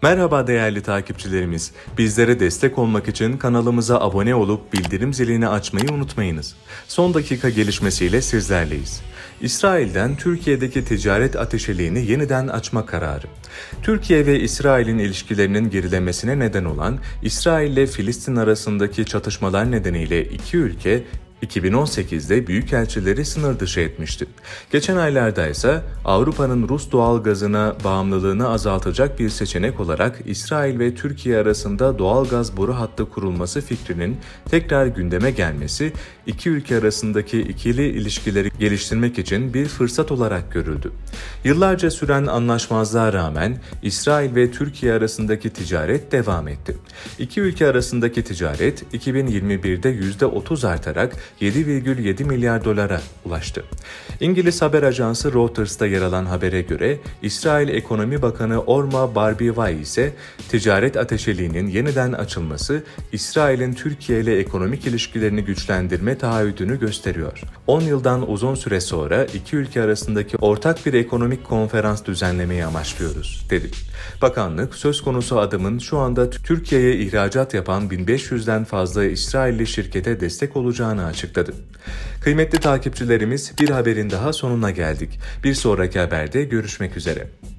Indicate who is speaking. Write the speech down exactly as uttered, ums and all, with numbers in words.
Speaker 1: Merhaba değerli takipçilerimiz. Bizlere destek olmak için kanalımıza abone olup bildirim zilini açmayı unutmayınız. Son dakika gelişmesiyle sizlerleyiz. İsrail'den Türkiye'deki ticaret ateşeliğini yeniden açma kararı. Türkiye ve İsrail'in ilişkilerinin gerilemesine neden olan İsrail ile Filistin arasındaki çatışmalar nedeniyle iki ülke iki bin on sekizde büyükelçileri sınır dışı etmişti. Geçen aylarda ise Avrupa'nın Rus doğal gazına bağımlılığını azaltacak bir seçenek olarak İsrail ve Türkiye arasında doğal gaz boru hattı kurulması fikrinin tekrar gündeme gelmesi, iki ülke arasındaki ikili ilişkileri geliştirmek için bir fırsat olarak görüldü. Yıllarca süren anlaşmazlığa rağmen İsrail ve Türkiye arasındaki ticaret devam etti. İki ülke arasındaki ticaret iki bin yirmi birde yüzde otuz artarak yedi virgül yedi milyar dolara ulaştı. İngiliz haber ajansı Reuters'ta yer alan habere göre İsrail Ekonomi Bakanı Orma Barbivai ise ticaret ateşeliğinin yeniden açılması İsrail'in Türkiye ile ekonomik ilişkilerini güçlendirme taahhüdünü gösteriyor. on yıldan uzun süre sonra iki ülke arasındaki ortak bir ekonomik konferans düzenlemeyi amaçlıyoruz, dedi. Bakanlık söz konusu adımın şu anda Türkiye'ye ihracat yapan bin beş yüzden fazla İsrailli şirkete destek olacağını açıkladı. Kıymetli takipçilerimiz, bir haberin daha sonuna geldik. Bir sonraki haberde görüşmek üzere.